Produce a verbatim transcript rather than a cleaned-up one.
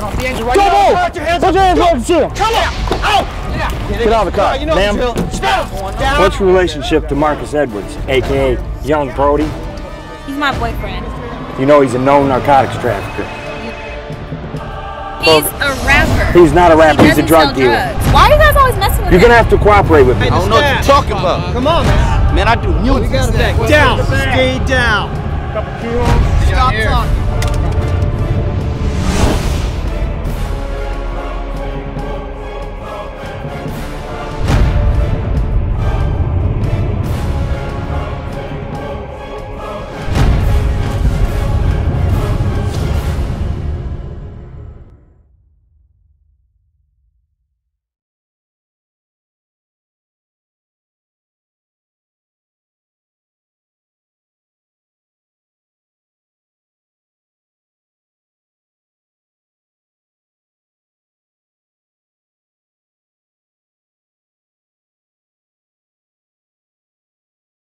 Put your hands right Come now. on! Put your hands Put your hands up. up and shoot him. Come on. Out. Yeah. Get out of the car. You know Ma'am. the drill. Down. Down. What's your relationship to Marcus Edwards, a k a. Young Brody? He's my boyfriend. You know he's a known narcotics trafficker. He's a rapper. He's not a rapper, He he's a doesn't drug sell dealer. drugs. Why are you guys always messing with You're him? gonna have to cooperate with me. I don't know what you're talking about. Come on, man. Man, I do music. Down. Stay down. Couple kilos. Stop talking.